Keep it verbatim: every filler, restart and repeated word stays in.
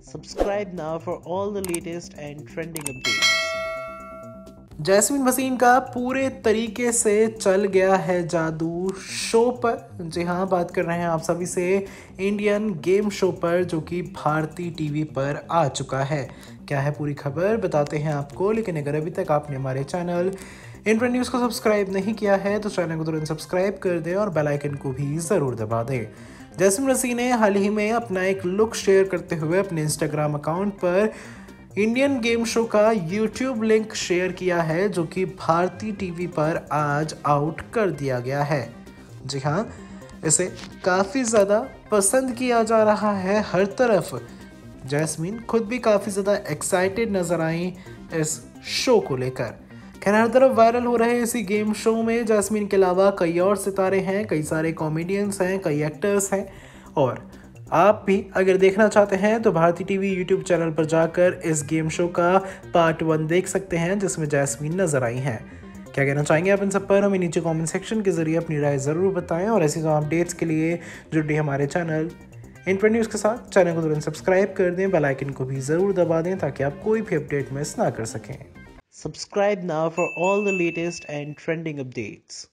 Subscribe now for all the latest and trending updates. Jasmin Bhasin का पूरे तरीके से चल गया है जादू शो पर। जी हाँ, बात कर रहे हैं आप सभी से इंडियन गेम शो पर, जो कि भारती टीवी पर आ चुका है। क्या है पूरी खबर बताते हैं आपको, लेकिन अगर अभी तक आपने हमारे चैनल इंडियन न्यूज़ को सब्सक्राइब नहीं किया है तो चैनल को तुरंत सब्सक्राइब कर दें और बेल आइकन को भी ज़रूर दबा दें। जैस्मीन भसीन ने हाल ही में अपना एक लुक शेयर करते हुए अपने इंस्टाग्राम अकाउंट पर इंडियन गेम शो का यूट्यूब लिंक शेयर किया है, जो कि भारती टीवी पर आज आउट कर दिया गया है। जी हाँ, इसे काफ़ी ज़्यादा पसंद किया जा रहा है हर तरफ। जैस्मीन खुद भी काफ़ी ज़्यादा एक्साइटेड नज़र आई इस शो को लेकर। खैर, हर तरफ वायरल हो रहे इसी गेम शो में जैस्मीन के अलावा कई और सितारे हैं, कई सारे कॉमेडियंस हैं, कई एक्टर्स हैं। और आप भी अगर देखना चाहते हैं तो भारती टीवी यूट्यूब चैनल पर जाकर इस गेम शो का पार्ट वन देख सकते हैं, जिसमें जैस्मीन नजर आई हैं। क्या कहना चाहेंगे आप इन सब पर? हमें नीचे कमेंट सेक्शन के जरिए अपनी राय ज़रूर बताएं और ऐसी तमाम अपडेट्स के लिए जुड़े हमारे चैनल इंडियन न्यूज़ के साथ। चैनल को तुरंत सब्सक्राइब कर दें, बेल आइकन को भी ज़रूर दबा दें ताकि आप कोई भी अपडेट मिस ना कर सकें। Subscribe now for all the latest and trending updates.